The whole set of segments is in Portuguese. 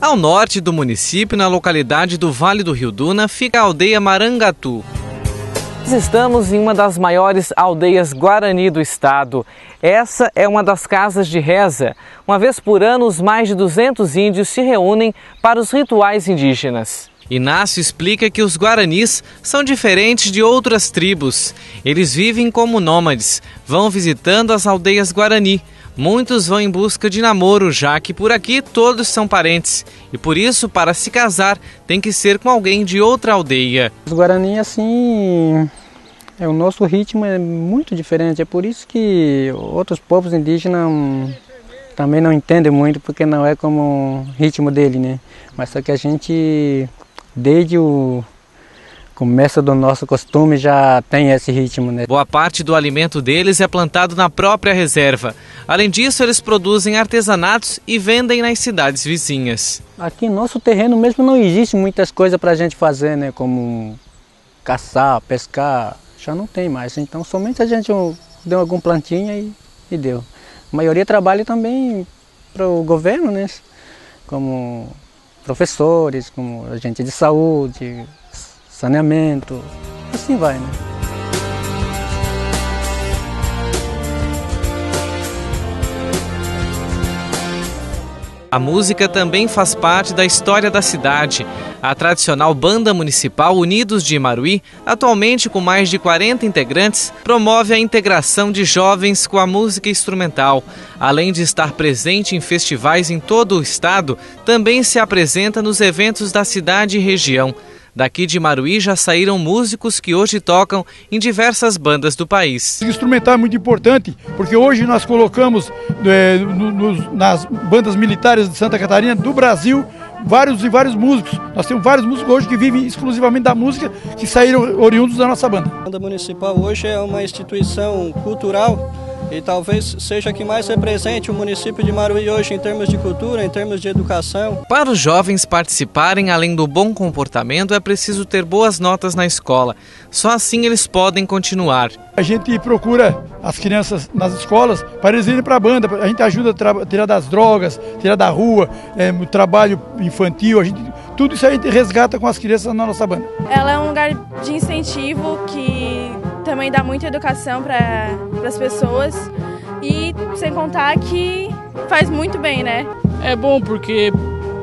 Ao norte do município, na localidade do Vale do Rio Duna, fica a aldeia Marangatu. Estamos em uma das maiores aldeias Guarani do estado. Essa é uma das casas de reza. Uma vez por ano, os mais de 200 índios se reúnem para os rituais indígenas. Inácio explica que os guaranis são diferentes de outras tribos. Eles vivem como nômades, vão visitando as aldeias guarani. Muitos vão em busca de namoro, já que por aqui todos são parentes. E por isso, para se casar, tem que ser com alguém de outra aldeia. Os guarani, assim, o nosso ritmo é muito diferente. É por isso que outros povos indígenas também não entendem muito, porque não é como o ritmo dele, né? Mas só que a gente, desde o começo do nosso costume, já tem esse ritmo, né? Boa parte do alimento deles é plantado na própria reserva. Além disso, eles produzem artesanatos e vendem nas cidades vizinhas. Aqui no nosso terreno mesmo não existe muitas coisas para a gente fazer, né? Como caçar, pescar, já não tem mais. Então somente a gente deu algum plantinha e deu. A maioria trabalha também para o governo, né? Como professores, como agente de saúde, saneamento, assim vai, né? A música também faz parte da história da cidade. A tradicional Banda Municipal Unidos de Imaruí, atualmente com mais de 40 integrantes, promove a integração de jovens com a música instrumental. Além de estar presente em festivais em todo o estado, também se apresenta nos eventos da cidade e região. Daqui de Imaruí já saíram músicos que hoje tocam em diversas bandas do país. O instrumental é muito importante, porque hoje nós colocamos nas bandas militares de Santa Catarina, do Brasil, vários músicos. Nós temos vários músicos hoje que vivem exclusivamente da música, que saíram oriundos da nossa banda. A Banda Municipal hoje é uma instituição cultural e talvez seja a que mais represente o município de Imaruí hoje em termos de cultura, em termos de educação. Para os jovens participarem, além do bom comportamento, é preciso ter boas notas na escola. Só assim eles podem continuar. A gente procura as crianças nas escolas para eles irem para a banda. A gente ajuda a tirar das drogas, tirar da rua, o trabalho infantil. Tudo isso a gente resgata com as crianças na nossa banda. Ela é um lugar de incentivo que também dá muita educação para as pessoas e sem contar que faz muito bem, né? É bom porque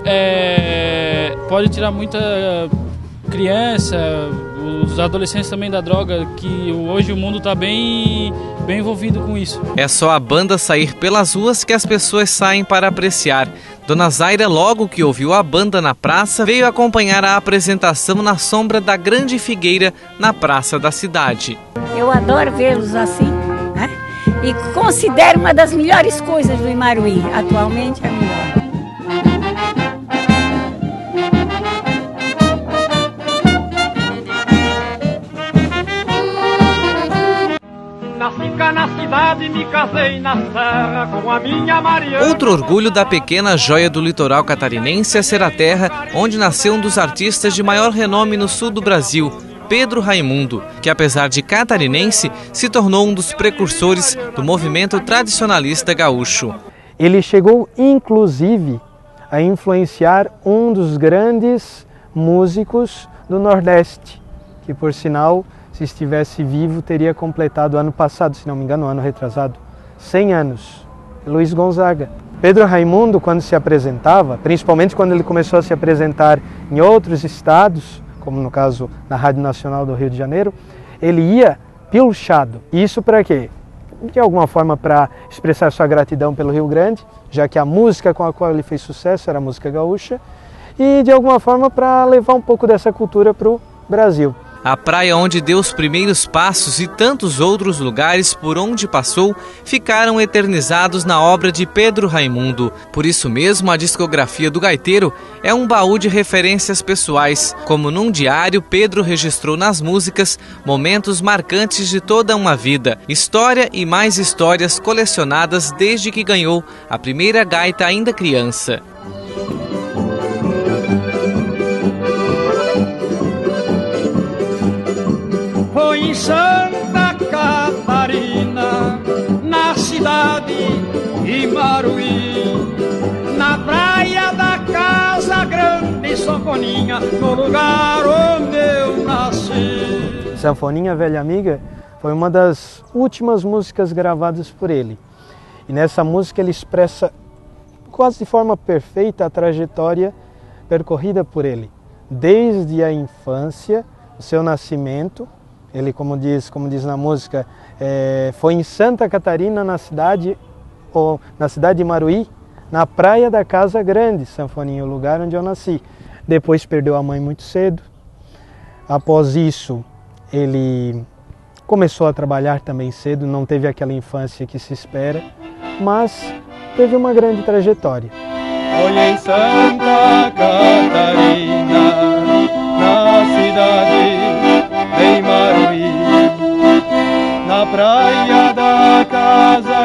pode tirar muita criança, os adolescentes também da droga, que hoje o mundo está bem envolvido com isso. É só a banda sair pelas ruas que as pessoas saem para apreciar. Dona Zaira, logo que ouviu a banda na praça, veio acompanhar a apresentação na sombra da grande figueira na praça da cidade. Eu adoro vê-los assim, né? E considero uma das melhores coisas do Imaruí, atualmente a melhor. Na cidade me casei na serra com a minha Mariana. Outro orgulho da pequena joia do litoral catarinense é ser a terra onde nasceu um dos artistas de maior renome no sul do Brasil, Pedro Raimundo, que apesar de catarinense, se tornou um dos precursores do movimento tradicionalista gaúcho. Ele chegou inclusive a influenciar um dos grandes músicos do Nordeste, que por sinal, se estivesse vivo, teria completado ano passado, se não me engano, ano retrasado, 100 anos, Luiz Gonzaga. Pedro Raimundo, quando se apresentava, principalmente quando ele começou a se apresentar em outros estados, como no caso na Rádio Nacional do Rio de Janeiro, ele ia pilchado. Isso para quê? De alguma forma para expressar sua gratidão pelo Rio Grande, já que a música com a qual ele fez sucesso era a música gaúcha, e de alguma forma para levar um pouco dessa cultura para o Brasil. A praia onde deu os primeiros passos e tantos outros lugares por onde passou ficaram eternizados na obra de Pedro Raimundo. Por isso mesmo, a discografia do gaiteiro é um baú de referências pessoais. Como num diário, Pedro registrou nas músicas momentos marcantes de toda uma vida. História e mais histórias colecionadas desde que ganhou a primeira gaita ainda criança. Foi em Santa Catarina, na cidade de Imaruí, na praia da casa sanfoninha no lugar onde eu nasci. Sanfoninha Velha Amiga foi uma das últimas músicas gravadas por ele. E nessa música ele expressa quase de forma perfeita a trajetória percorrida por ele. Desde a infância, o seu nascimento, ele, como diz na música, foi em Santa Catarina, na cidade de Maruí, na praia da Casa Grande, Sanfoninha, o lugar onde eu nasci. Depois perdeu a mãe muito cedo. Após isso, ele começou a trabalhar também cedo, não teve aquela infância que se espera, mas teve uma grande trajetória. Hoje em Santa Catarina, na cidade de Maruí, na praia da Casa